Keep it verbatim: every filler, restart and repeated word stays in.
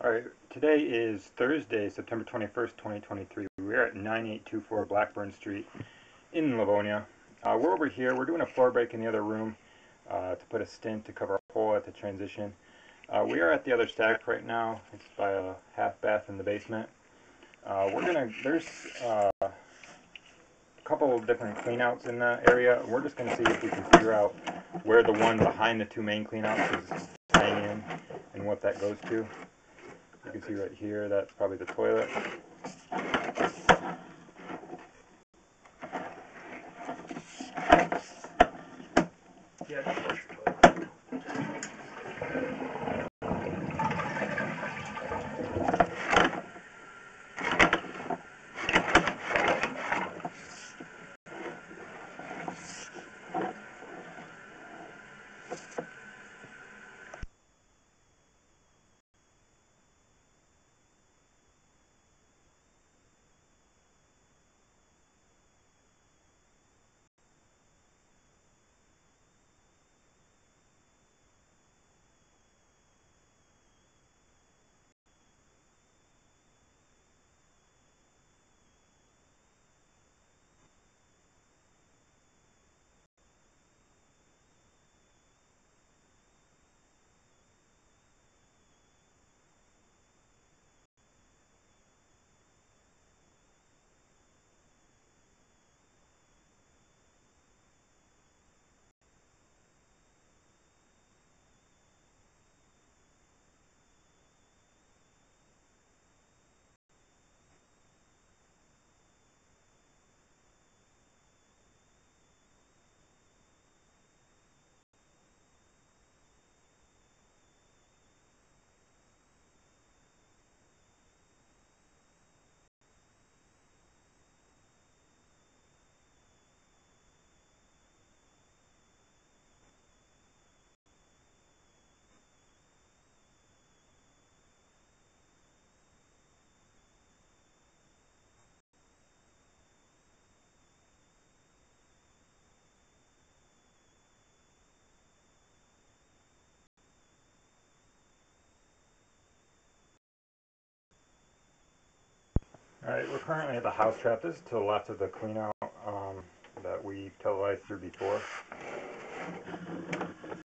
Alright, today is Thursday, September twenty-first, twenty twenty-three. We're at nine eight two four Blackburn Street in Livonia. Uh, we're over here. We're doing a floor break in the other room uh, to put a stent to cover a hole at the transition. Uh, we are at the other stack right now. It's by a half bath in the basement. Uh, we're gonna, there's uh, a couple of different cleanouts in the area. We're just gonna see if we can figure out where the one behind the two main cleanouts is tying in and what that goes to. You can see right here, that's probably the toilet. Yeah, that's the toilet. Alright, we're currently at the house trap. This is to the left of the cleanout um, that we televised through before.